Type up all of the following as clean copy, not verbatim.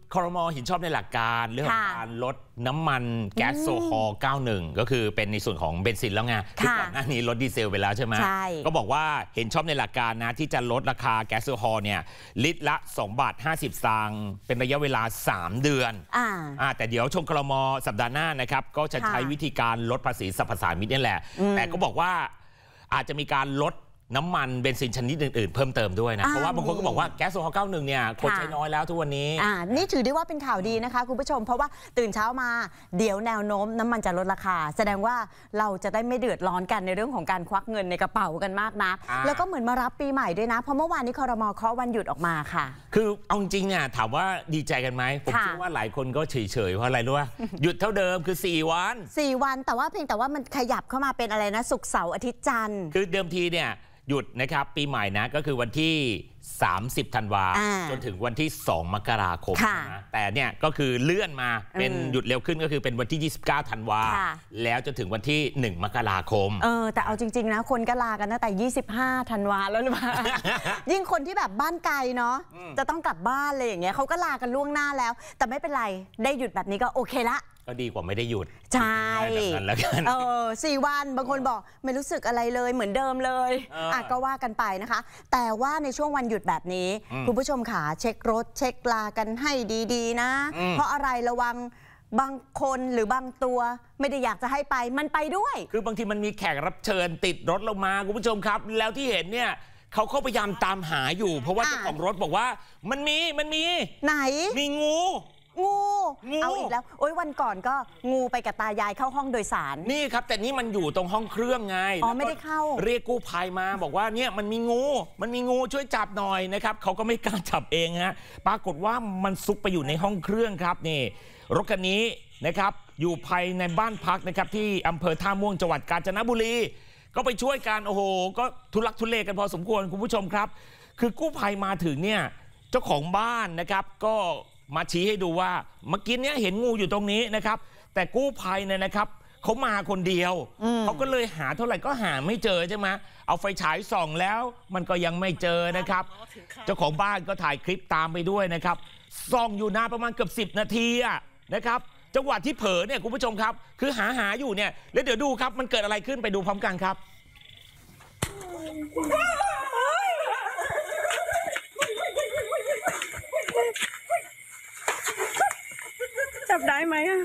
ครม.เห็นชอบในหลักการเรื่องของการลดน้ำมันแก๊สโซฮอล์91ก็คือเป็นในส่วนของเบนซินแล้วไงที่ก่อนหน้านี้ลดดีเซลไปแล้วใช่ไหมก็บอกว่าเห็นชอบในหลักการนะที่จะลดราคาแก๊สโซฮอล์เนี่ยลิตรละ2.50 บาทเป็นระยะเวลา3 เดือนแต่เดี๋ยวชมครม.สัปดาห์หน้านะครับก็จะใช้วิธีการลดภาษีสรรพสามิตนี่แหละแต่ก็บอกว่าอาจจะมีการลดน้ำมันเบนซินชนิดอื่นๆเพิ่มเติมด้วยนะเพราะว่าบางคนก็บอกว่าแก๊สโซฮอล์91เนี่ยคนใช้น้อยแล้วทุกวันนี้นี่ถือได้ว่าเป็นข่าวดีนะคะคุณผู้ชมเพราะว่าตื่นเช้ามาเดี๋ยวแนวโน้มน้ำมันจะลดราคาแสดงว่าเราจะได้ไม่เดือดร้อนกันในเรื่องของการควักเงินในกระเป๋ากันมากนักแล้วก็เหมือนมารับปีใหม่ด้วยนะเพราะเมื่อวานนี้ครม.เคาะวันหยุดออกมาค่ะคือเอาจริงเนี่ยถามว่าดีใจกันไหมผมเชื่อว่าหลายคนก็เฉยๆเพราะอะไรรู้ป่ะหยุดเท่าเดิมคือ4 วันแต่ว่าเพียงแต่ว่ามันขยับเข้ามาเป็นอะไรนะศุกร์เสาร์อาทิตย์จันทร์คือเดิมทีเนี่ยหยุดนะครับปีใหม่นะก็คือวันที่30 ธันวาจนถึงวันที่2 มกราคมนะแต่เนี่ยก็คือเลื่อนมาเป็นหยุดเร็วขึ้นก็คือเป็นวันที่29 ธันวาแล้วจนถึงวันที่1 มกราคมแต่เอาจริงๆนะคนก็ลากันตั้งแต่25 ธันวาแล้วหรือเปล่า ยิ่งคนที่แบบบ้านไกลเนาะจะต้องกลับบ้านเลยอย่างเงี้ยเขาก็ลากันล่วงหน้าแล้วแต่ไม่เป็นไรได้หยุดแบบนี้ก็โอเคละก็ดีกว่าไม่ได้หยุดใช่แบบนั้นแล้วกัน 4 วันบางคนบอกไม่รู้สึกอะไรเลยเหมือนเดิมเลยก็ว่ากันไปนะคะแต่ว่าในช่วงวันหยุดแบบนี้คุณผู้ชมขาเช็ครถเช็คลากันให้ดีๆนะเพราะอะไรระวังบางคนหรือบางตัวไม่ได้อยากจะให้ไปมันไปด้วยคือบางทีมันมีแขกรับเชิญติดรถเรามาคุณผู้ชมครับแล้วที่เห็นเนี่ยเขาพยายามตามหาอยู่เพราะว่าเจ้าของรถบอกว่ามันมีไหนมีงูเอาอีกแล้วโอ้ยวันก่อนก็งูไปกับตายายเข้าห้องโดยสารนี่ครับแต่นี่มันอยู่ตรงห้องเครื่องไงไม่ได้เข้าเรียกกู้ภัยมาบอกว่าเนี่ยมันมีงูช่วยจับหน่อยนะครับเขาก็ไม่กล้าจับเองฮะปรากฏว่ามันซุกไปอยู่ในห้องเครื่องครับนี่รถคันนี้นะครับอยู่ภายในบ้านพักนะครับที่อำเภอท่าม่วงจังหวัดกาญจนบุรีก็ไปช่วยกันโอ้โหก็ทุลักทุเลกันพอสมควรคุณผู้ชมครับคือกู้ภัยมาถึงเนี่ยเจ้าของบ้านนะครับก็มาชี้ให้ดูว่าเมื่อกี้เนี้ยเห็นงูอยู่ตรงนี้นะครับแต่กู้ภัยเนี่ยนะครับเขามาคนเดียวเขาก็เลยหาเท่าไหร่ก็หาไม่เจอใช่ไหมเอาไฟฉายส่องแล้วมันก็ยังไม่เจอนะครับเจ้าของบ้านก็ถ่ายคลิปตามไปด้วยนะครับส่องอยู่นานประมาณเกือบ10 นาทีนะครับจังหวะที่เผลอเนี่ยคุณผู้ชมครับคือหาอยู่เนี่ยแล้วเดี๋ยวดูครับมันเกิดอะไรขึ้นไปดูพร้อมกันครับจับได้ไหมอ่ะ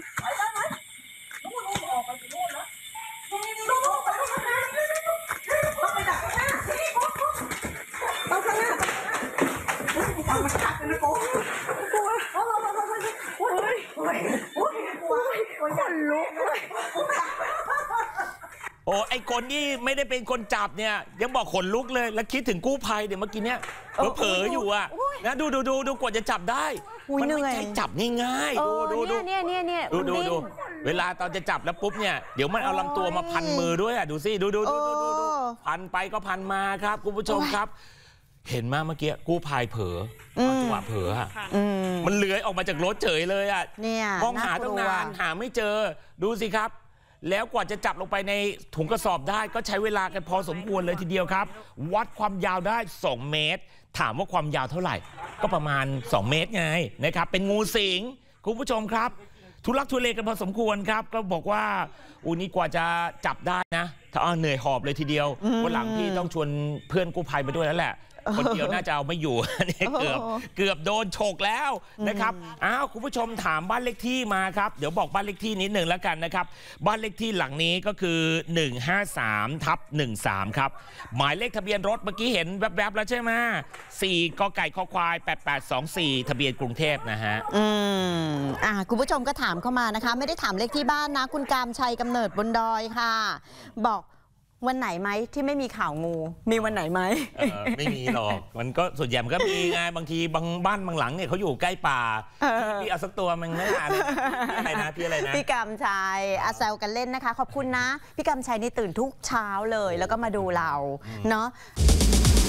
โอ้ไอคนที่ไม่ได้เป็นคนจับเนี่ยยังบอกขนลุกเลยแล้วคิดถึงกู้ภัยเดี๋ยวเมื่อกี้เนี่ยเผลออยู่นะดูกว่าจะจับได้มันไม่ใช่จับง่ายๆดูเวลาตอนจะจับแล้วปุ๊บเนี่ยเดี๋ยวมันเอาลำตัวมาพันมือด้วยดูสิดูพันไปก็พันมาครับคุณผู้ชมครับเห็นมาเมื่อกี้กู้ภัยเผลอจังหวะเผลอมันเลื้อยออกมาจากรถเฉยเลยมองหาตั้งนานหาไม่เจอดูสิครับแล้วกว่าจะจับลงไปในถุงกระสอบได้ก็ใช้เวลากันพอสมควรเลยทีเดียวครับวัดความยาวได้2 เมตรถามว่าความยาวเท่าไหร่ก็ประมาณ2 เมตรไงนะครับเป็นงูสิงคุณผู้ชมครับทุลักทุเลกันพอสมควรครับก็บอกว่านี่กว่าจะจับได้นะถ้าเหนื่อยหอบเลยทีเดียววันหลังพี่ต้องชวนเพื่อนกู้ภัยไปด้วยแล้วแหละคนเดียวน่าจะเอาไม่อยู่นี่เกือบโดนฉกแล้วนะครับคุณผู้ชมถามบ้านเลขที่มาครับเดี๋ยวบอกบ้านเลขที่นิดหนึ่งแล้วกันนะครับบ้านเลขที่หลังนี้ก็คือ153/13ครับหมายเลขทะเบียนรถเมื่อกี้เห็นแวบๆแล้วใช่ไหม4 กไก่คอควาย 8824ทะเบียนกรุงเทพนะฮะคุณผู้ชมก็ถามเข้ามานะคะไม่ได้ถามเลขที่บ้านนะคุณกามชัยกำเนิดบนดอยค่ะบอกวันไหนไหมที่ไม่มีข่าวงูมีวันไหนไหมไม่มีหรอกมันก็ส่วนใหญ่มันก็มีไงบางทีบางบ้านบางหลังเนี่ยเขาอยู่ใกล้ป่าพี่เอาสักตัวมันไม่ได้อะไรนะพี่กำชัยแซวกันเล่นนะคะขอบคุณนะพี่กำชัยนี่ตื่นทุกเช้าเลยแล้วก็มาดูเราเนาะ